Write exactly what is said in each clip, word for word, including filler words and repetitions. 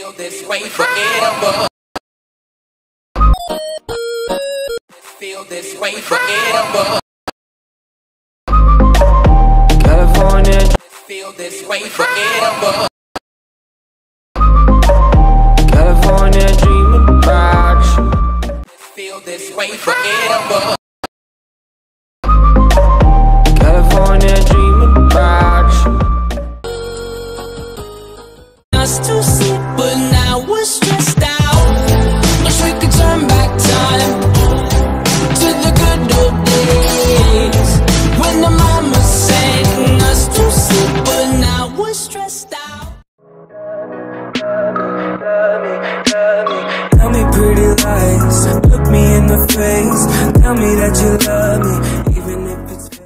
Feel this way forever. Feel this way forever. California. Feel this way forever. California dreaming about you. Feel this way forever. California dreaming about you. Us to sleep, but now we're stressed out. Wish we could turn back time to the good old days when the mama sang us to sleep, but now we're stressed out. Tell me pretty lies, look me in the face. Tell me that you love me, even if it's fake.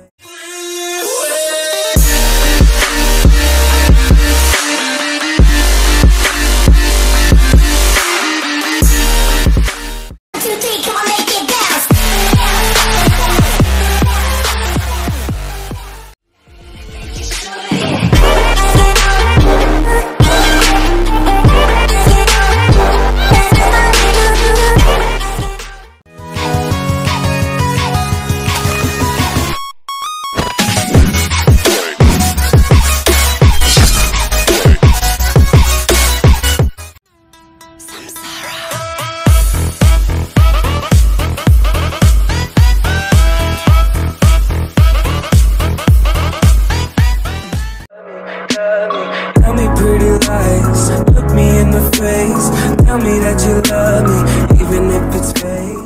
Tell me pretty lies, look me in the face. Tell me that you love me, even if it's fake.